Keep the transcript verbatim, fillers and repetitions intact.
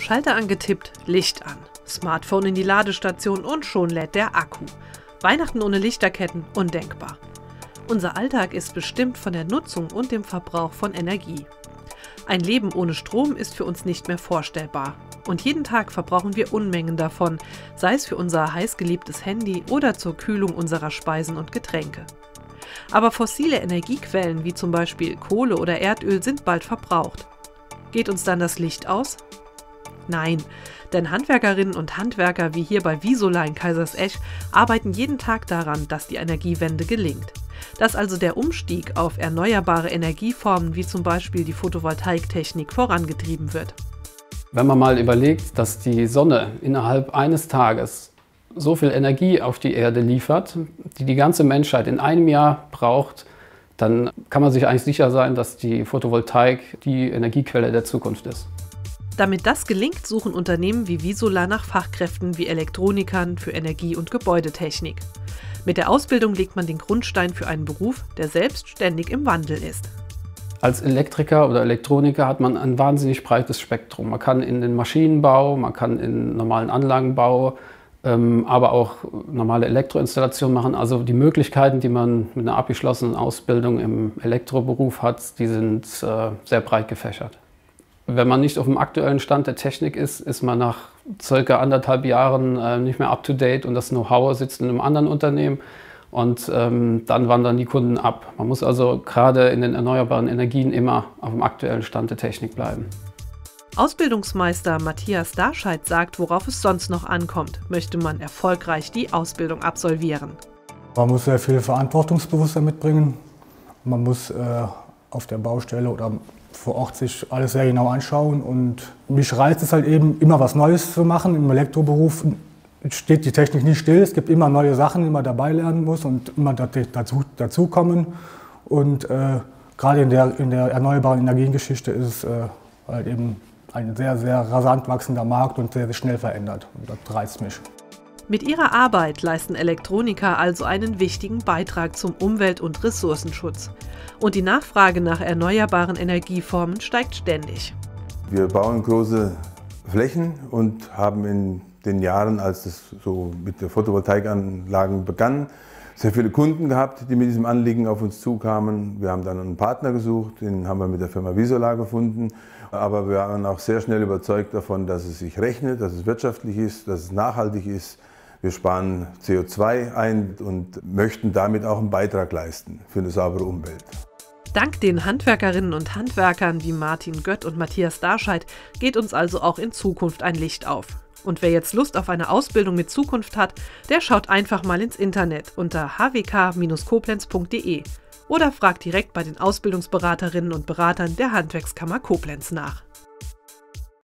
Schalter angetippt, Licht an. Smartphone in die Ladestation und schon lädt der Akku. Weihnachten ohne Lichterketten, undenkbar. Unser Alltag ist bestimmt von der Nutzung und dem Verbrauch von Energie. Ein Leben ohne Strom ist für uns nicht mehr vorstellbar. Und jeden Tag verbrauchen wir Unmengen davon, sei es für unser heißgeliebtes Handy oder zur Kühlung unserer Speisen und Getränke. Aber fossile Energiequellen wie zum Beispiel Kohle oder Erdöl sind bald verbraucht. Geht uns dann das Licht aus? Nein, denn Handwerkerinnen und Handwerker wie hier bei Visolar in Kaisersesch arbeiten jeden Tag daran, dass die Energiewende gelingt. Dass also der Umstieg auf erneuerbare Energieformen wie zum Beispiel die Photovoltaiktechnik vorangetrieben wird. Wenn man mal überlegt, dass die Sonne innerhalb eines Tages so viel Energie auf die Erde liefert, die die ganze Menschheit in einem Jahr braucht, dann kann man sich eigentlich sicher sein, dass die Photovoltaik die Energiequelle der Zukunft ist. Damit das gelingt, suchen Unternehmen wie Visolar nach Fachkräften wie Elektronikern für Energie- und Gebäudetechnik. Mit der Ausbildung legt man den Grundstein für einen Beruf, der selbst ständig im Wandel ist. Als Elektriker oder Elektroniker hat man ein wahnsinnig breites Spektrum. Man kann in den Maschinenbau, man kann in normalen Anlagenbau, ähm, aber auch normale Elektroinstallationen machen. Also die Möglichkeiten, die man mit einer abgeschlossenen Ausbildung im Elektroberuf hat, die sind äh, sehr breit gefächert. Wenn man nicht auf dem aktuellen Stand der Technik ist, ist man nach circa anderthalb Jahren äh, nicht mehr up to date und das Know-how sitzt in einem anderen Unternehmen. Und ähm, dann wandern die Kunden ab. Man muss also gerade in den erneuerbaren Energien immer auf dem aktuellen Stand der Technik bleiben. Ausbildungsmeister Matthias Darscheid sagt, worauf es sonst noch ankommt, möchte man erfolgreich die Ausbildung absolvieren. Man muss sehr viel Verantwortungsbewusstsein mitbringen. Man muss äh, auf der Baustelle oder vor Ort sich alles sehr genau anschauen. Und mich reizt es halt eben, immer was Neues zu machen im Elektroberuf. Steht die Technik nie still, es gibt immer neue Sachen, die man dabei lernen muss und immer dazu, dazukommen. Und äh, gerade in der, in der erneuerbaren Energiengeschichte ist es äh, halt eben ein sehr, sehr rasant wachsender Markt und sehr, sehr schnell verändert. Und das reizt mich. Mit ihrer Arbeit leisten Elektroniker also einen wichtigen Beitrag zum Umwelt- und Ressourcenschutz. Und die Nachfrage nach erneuerbaren Energieformen steigt ständig. Wir bauen große Flächen und haben in den Jahren, als es so mit der Photovoltaikanlagen begann, sehr viele Kunden gehabt, die mit diesem Anliegen auf uns zukamen. Wir haben dann einen Partner gesucht, den haben wir mit der Firma Visolar gefunden. Aber wir waren auch sehr schnell überzeugt davon, dass es sich rechnet, dass es wirtschaftlich ist, dass es nachhaltig ist. Wir sparen C O zwei ein und möchten damit auch einen Beitrag leisten für eine saubere Umwelt. Dank den Handwerkerinnen und Handwerkern wie Martin Gött und Matthias Darscheid geht uns also auch in Zukunft ein Licht auf. Und wer jetzt Lust auf eine Ausbildung mit Zukunft hat, der schaut einfach mal ins Internet unter h w k Bindestrich koblenz punkt d e oder fragt direkt bei den Ausbildungsberaterinnen und Beratern der Handwerkskammer Koblenz nach.